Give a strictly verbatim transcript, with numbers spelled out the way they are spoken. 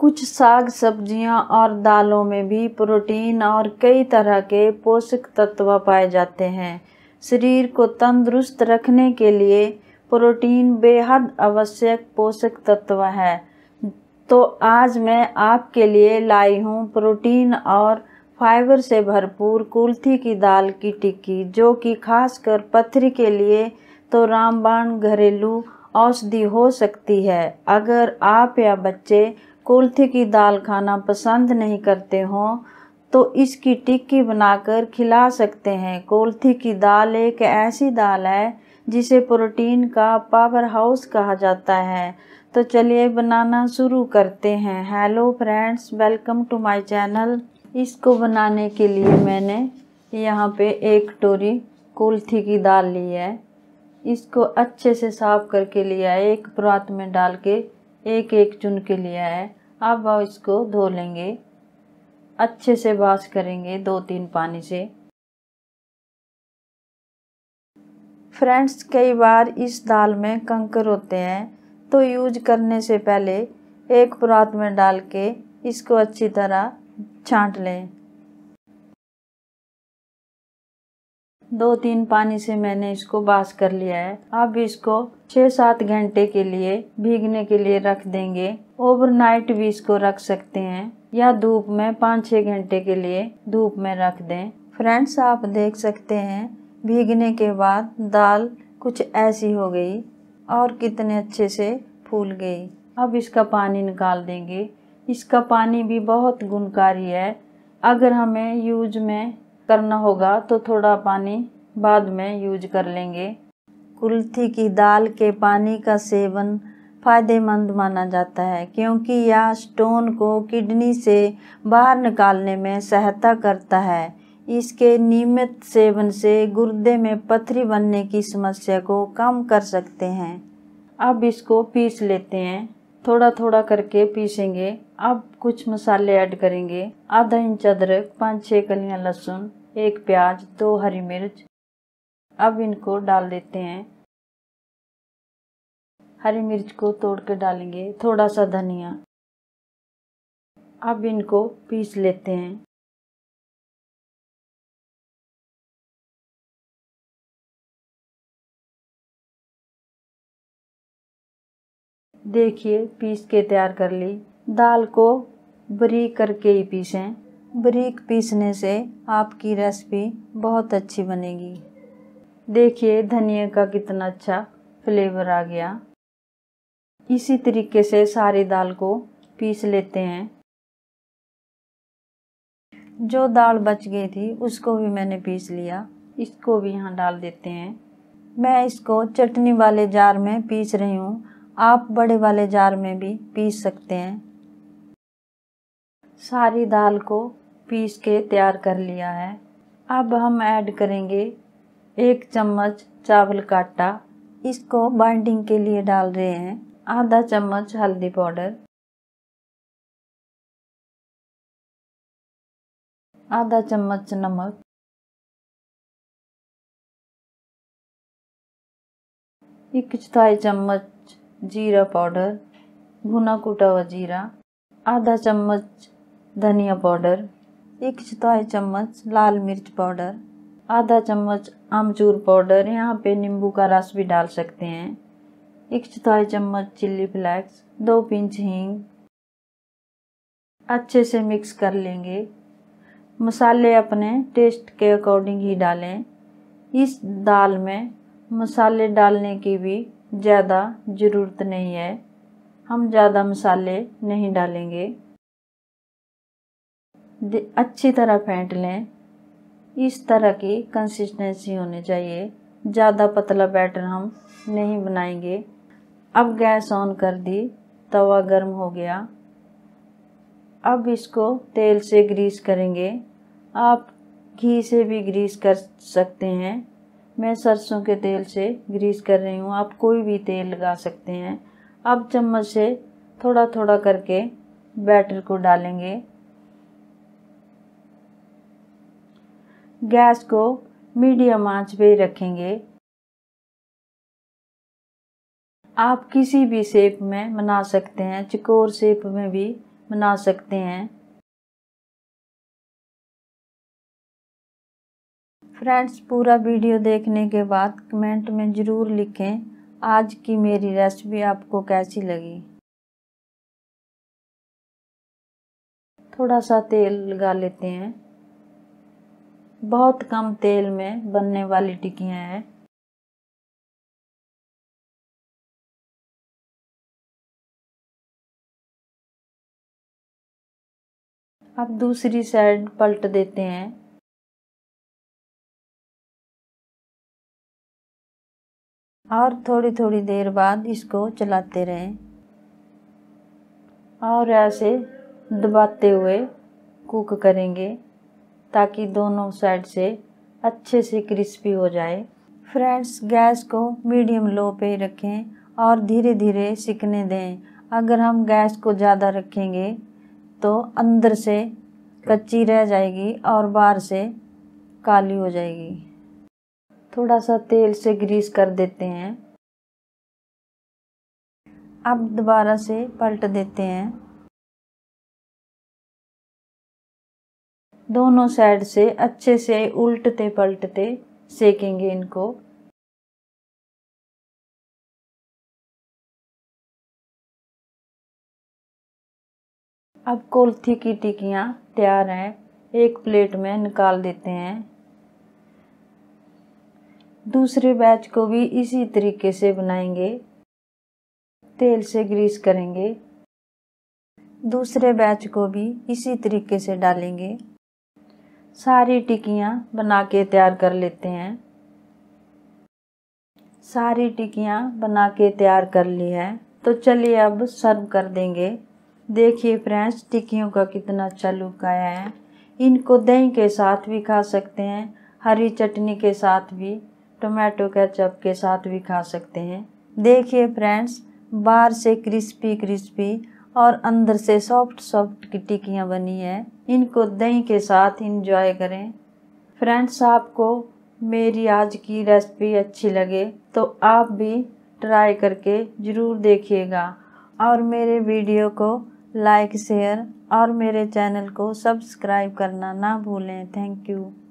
कुछ साग सब्जियां और दालों में भी प्रोटीन और कई तरह के पोषक तत्व पाए जाते हैं। शरीर को तंदुरुस्त रखने के लिए प्रोटीन बेहद आवश्यक पोषक तत्व है। तो आज मैं आपके लिए लाई हूँ प्रोटीन और फाइबर से भरपूर कुल्थी की दाल की टिक्की, जो कि खासकर पथरी के लिए तो रामबाण घरेलू औषधि हो सकती है। अगर आप या बच्चे कुल्थी की दाल खाना पसंद नहीं करते हो तो इसकी टिक्की बनाकर खिला सकते हैं। कुल्थी की दाल एक ऐसी दाल है जिसे प्रोटीन का पावर हाउस कहा जाता है। तो चलिए बनाना शुरू करते हैं। Hello friends, welcome to my channel. इसको बनाने के लिए मैंने यहाँ पे एक कटोरी कुल्थी की दाल ली है। इसको अच्छे से साफ करके लिया है, एक परात में डाल के एक एक चुन के लिया है। अब इसको धो लेंगे, अच्छे से वॉश करेंगे दो तीन पानी से। फ्रेंड्स, कई बार इस दाल में कंकर होते हैं, तो यूज करने से पहले एक परात में डाल के इसको अच्छी तरह छांट लें। दो तीन पानी से मैंने इसको वॉश कर लिया है। अब इसको छः सात घंटे के लिए भीगने के लिए रख देंगे। ओवरनाइट भी इसको रख सकते हैं या धूप में पाँच छः घंटे के लिए धूप में रख दें। फ्रेंड्स, आप देख सकते हैं भीगने के बाद दाल कुछ ऐसी हो गई और कितने अच्छे से फूल गई। अब इसका पानी निकाल देंगे। इसका पानी भी बहुत गुणकारी है। अगर हमें यूज में करना होगा तो थोड़ा पानी बाद में यूज कर लेंगे। कुल्थी की दाल के पानी का सेवन फायदेमंद माना जाता है, क्योंकि यह स्टोन को किडनी से बाहर निकालने में सहायता करता है। इसके नियमित सेवन से गुर्दे में पथरी बनने की समस्या को कम कर सकते हैं। अब इसको पीस लेते हैं, थोड़ा थोड़ा करके पीसेंगे। अब कुछ मसाले ऐड करेंगे। आधा इंच अदरक, पाँच छः कलियां लहसुन, एक प्याज, दो हरी मिर्च। अब इनको डाल देते हैं। हरी मिर्च को तोड़ के डालेंगे, थोड़ा सा धनिया। अब इनको पीस लेते हैं। देखिए पीस के तैयार कर ली। दाल को बारीक करके ही पीसें। बारीक पीसने से आपकी रेसिपी बहुत अच्छी बनेगी। देखिए धनिया का कितना अच्छा फ्लेवर आ गया। इसी तरीके से सारी दाल को पीस लेते हैं। जो दाल बच गई थी उसको भी मैंने पीस लिया। इसको भी यहाँ डाल देते हैं। मैं इसको चटनी वाले जार में पीस रही हूँ, आप बड़े वाले जार में भी पीस सकते हैं। सारी दाल को पीस के तैयार कर लिया है। अब हम ऐड करेंगे एक चम्मच चावल का आटा। इसको बाइंडिंग के लिए डाल रहे हैं। आधा चम्मच हल्दी पाउडर, आधा चम्मच नमक, एक चौथाई चम्मच जीरा पाउडर, भुना कुटा हुआ जीरा, आधा चम्मच धनिया पाउडर, एक चौथाई चम्मच लाल मिर्च पाउडर, आधा चम्मच आमचूर पाउडर, यहाँ पे नींबू का रस भी डाल सकते हैं, एक चौथाई चम्मच चिल्ली फ्लेक्स, दो पिंच हींग। अच्छे से मिक्स कर लेंगे। मसाले अपने टेस्ट के अकॉर्डिंग ही डालें। इस दाल में मसाले डालने की भी ज़्यादा ज़रूरत नहीं है, हम ज़्यादा मसाले नहीं डालेंगे। अच्छी तरह फेंट लें। इस तरह की कंसिस्टेंसी होनी चाहिए, ज़्यादा पतला बैटर हम नहीं बनाएंगे। अब गैस ऑन कर दी, तवा गर्म हो गया। अब इसको तेल से ग्रीस करेंगे। आप घी से भी ग्रीस कर सकते हैं। मैं सरसों के तेल से ग्रीस कर रही हूँ, आप कोई भी तेल लगा सकते हैं। अब चम्मच से थोड़ा थोड़ा करके बैटर को डालेंगे। गैस को मीडियम आंच पे रखेंगे। आप किसी भी शेप में बना सकते हैं, चौकोर शेप में भी बना सकते हैं। फ्रेंड्स, पूरा वीडियो देखने के बाद कमेंट में ज़रूर लिखें आज की मेरी रेसिपी आपको कैसी लगी। थोड़ा सा तेल लगा लेते हैं। बहुत कम तेल में बनने वाली टिक्कियाँ हैं। अब दूसरी साइड पलट देते हैं। और थोड़ी थोड़ी देर बाद इसको चलाते रहें और ऐसे दबाते हुए कुक करेंगे ताकि दोनों साइड से अच्छे से क्रिस्पी हो जाए। फ्रेंड्स, गैस को मीडियम लो पे रखें और धीरे धीरे सिकने दें। अगर हम गैस को ज़्यादा रखेंगे तो अंदर से कच्ची रह जाएगी और बाहर से काली हो जाएगी। थोड़ा सा तेल से ग्रीस कर देते हैं। अब दोबारा से पलट देते हैं। दोनों साइड से अच्छे से उल्टते पलटते सेकेंगे इनको। अब कुल्थी की टिक्कियाँ तैयार हैं। एक प्लेट में निकाल देते हैं। दूसरे बैच को भी इसी तरीके से बनाएंगे। तेल से ग्रीस करेंगे। दूसरे बैच को भी इसी तरीके से डालेंगे। सारी टिक्कियाँ बना के तैयार कर लेते हैं। सारी टिक्कियाँ बना के तैयार कर ली है, तो चलिए अब सर्व कर देंगे। देखिए फ्रेंड्स, टिक्कियों का कितना अच्छा लुक आया है। इनको दही के साथ भी खा सकते हैं, हरी चटनी के साथ भी, टोमेटो केचप के साथ भी खा सकते हैं। देखिए फ्रेंड्स, बाहर से क्रिस्पी क्रिस्पी और अंदर से सॉफ्ट सॉफ्ट की टिक्कियाँ बनी है। इनको दही के साथ इंजॉय करें। फ्रेंड्स, आपको मेरी आज की रेसिपी अच्छी लगे तो आप भी ट्राई करके ज़रूर देखिएगा और मेरे वीडियो को लाइक शेयर और मेरे चैनल को सब्सक्राइब करना ना भूलें। Thank you.